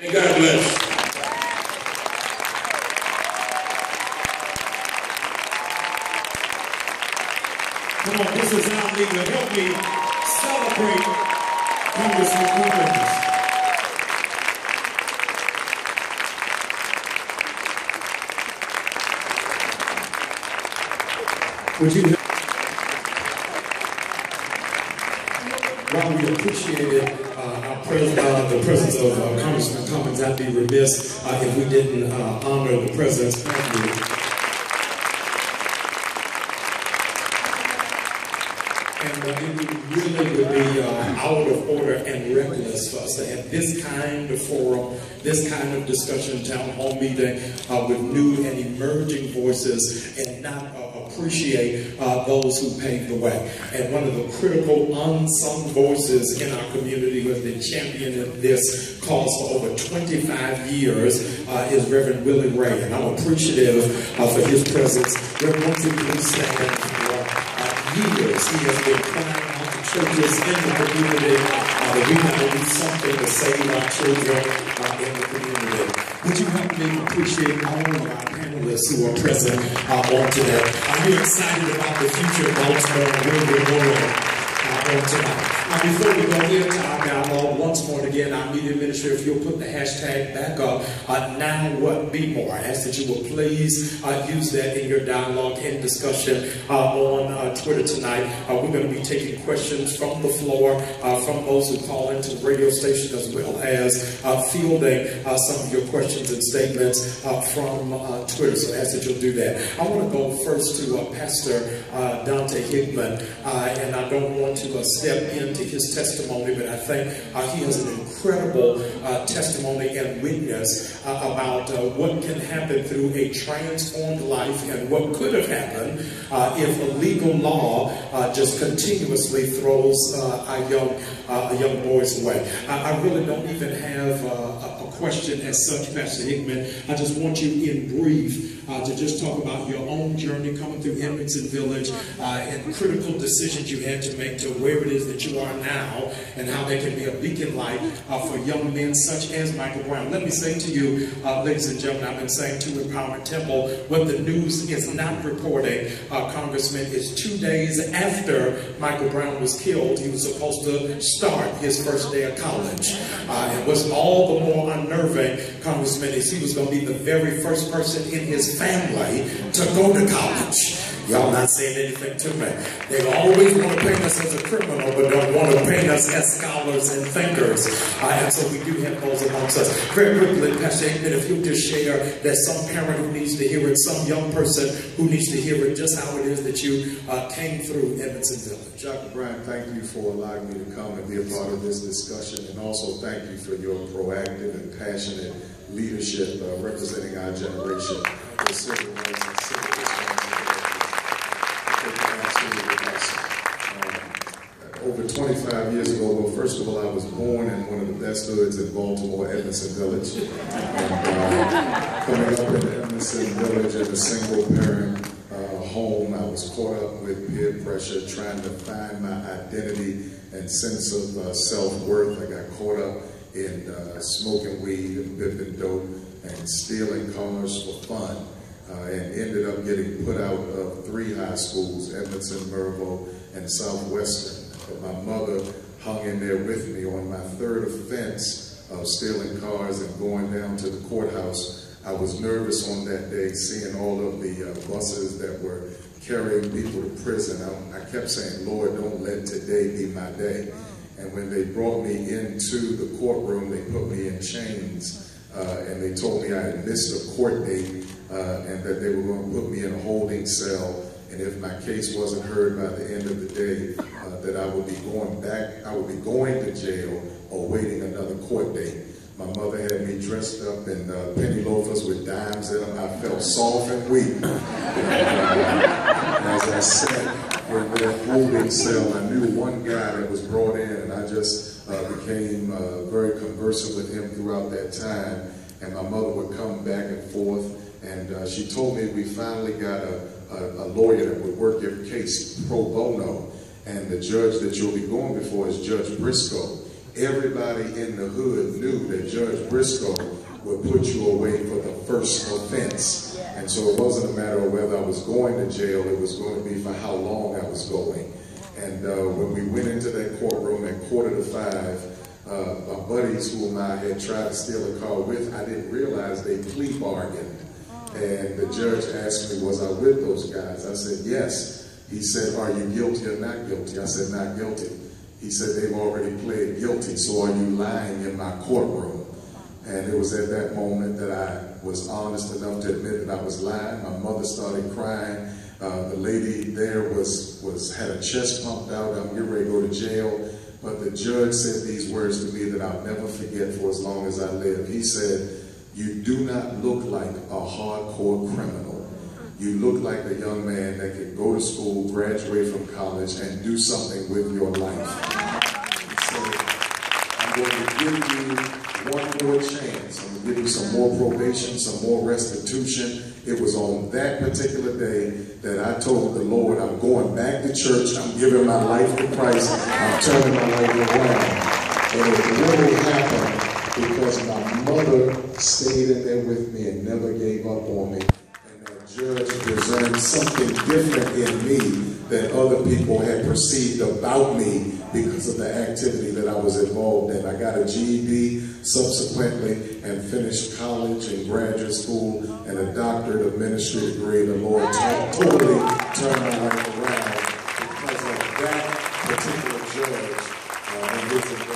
May God bless. Come on, this is our leader. Help me celebrate Congressman Coolidge. Would you? While we appreciated the presence of Congressman Cummings, I'd be remiss if we didn't honor the President's family. And it really would be out of order and reckless for us to have this kind of forum, this kind of discussion, town hall meeting with new and emerging voices and not appreciate those who paved the way. And one of the critical unsung voices in our community who has been championing this cause for over 25 years is Reverend Willie Ray. And I'm appreciative for his presence. Reverend, once again, please stand for years. He has been crying out to churches in the community that we have to do something to save our children in the community. Would you help me appreciate all of our panelists who are present on today? Are you excited about the future of Baltimore and where we're going on tonight? Before we go into our dialogue, once more again, our media minister, if you'll put the hashtag back up, now what be more. I ask that you will please use that in your dialogue and discussion on Twitter tonight. We're going to be taking questions from the floor, from those who call into the radio station, as well as fielding some of your questions and statements from Twitter. So I ask that you'll do that. I want to go first to Pastor Dante Hickman, and I don't want to step into his testimony, but I think he has an incredible testimony and witness about what can happen through a transformed life and what could have happened if a legal law just continuously throws our young boys away. I really don't even have a question as such, Pastor Hickman. I just want you in brief to just talk about your own journey coming through Edmondson Village and critical decisions you had to make to where it is that you are now and how they can be a beacon light for young men such as Michael Brown. Let me say to you, ladies and gentlemen, I've been saying to Empowerment Temple, what the news is not reporting, Congressman, is 2 days after Michael Brown was killed, he was supposed to start his first day of college. And what's all the more unnerving, Congressman, is he was going to be the very first person in his family to go to college. Y'all not saying anything to me. They always want to paint us as a criminal, but don't want to paint us as scholars and thinkers. And so we do have those amongst us. Very quickly, Pastor Hickman, if you'll just share that some parent who needs to hear it, some young person who needs to hear it, just how it is that you came through Edmondson Village. Dr. Bryant, thank you for allowing me to come and be a part of this discussion, and also thank you for your proactive and passionate leadership representing our generation with civil rights and civil responsibilities. Over 25 years ago, well, first of all, I was born in one of the best hoods in Baltimore, Edmondson Village. And coming up in Edmondson Village in a single-parent home, I was caught up with peer pressure, trying to find my identity and sense of self-worth. I got caught up in smoking weed and bipping dope and stealing cars for fun. And ended up getting put out of 3 high schools, Edmondson, Mervo, and Southwestern. But my mother hung in there with me on my 3rd offense of stealing cars and going down to the courthouse. I was nervous on that day, seeing all of the buses that were carrying people to prison. I kept saying, Lord, don't let today be my day. And when they brought me into the courtroom, they put me in chains, and they told me I had missed a court date, and that they were going to put me in a holding cell, and if my case wasn't heard by the end of the day, that I would be going to jail or waiting another court date. My mother had me dressed up in penny loafers with dimes in them. I felt soft and weak. As I sat in that holding cell, I knew one guy that was brought in, and I just became very conversant with him throughout that time. And my mother would come back and forth, and she told me we finally got a lawyer that would work your case pro bono, and the judge that you'll be going before is Judge Briscoe. everybody in the hood knew that Judge Briscoe would put you away for the first offense. And so it wasn't a matter of whether I was going to jail, it was going to be for how long I was going. And when we went into that courtroom at 4:45, my buddies whom I had tried to steal a car with, I didn't realize they plea bargained. And the judge asked me, was I with those guys? I said, yes. He said, are you guilty or not guilty? I said, not guilty. He said, they've already pled guilty, so are you lying in my courtroom? And it was at that moment that I was honest enough to admit that I was lying. My mother started crying. The lady there had a chest pumped out. I'm getting ready to go to jail. But the judge said these words to me that I'll never forget for as long as I live. He said, you do not look like a hardcore criminal. You look like a young man that can go to school, graduate from college, and do something with your life. He said, I'm going to give you one more chance. I'm going to give you some more probation, some more restitution. It was on that particular day that I told the Lord, I'm going back to church, I'm giving my life to Christ, I'm turning my life around. And it really happened because my mother stayed in there with me and never gave up on me. And that judge discerned something different in me that other people had perceived about me because of the activity that I was involved in. I got a GED subsequently and finished college and graduate school and a doctorate of ministry degree. The Lord totally turned my life around because of that particular judge and his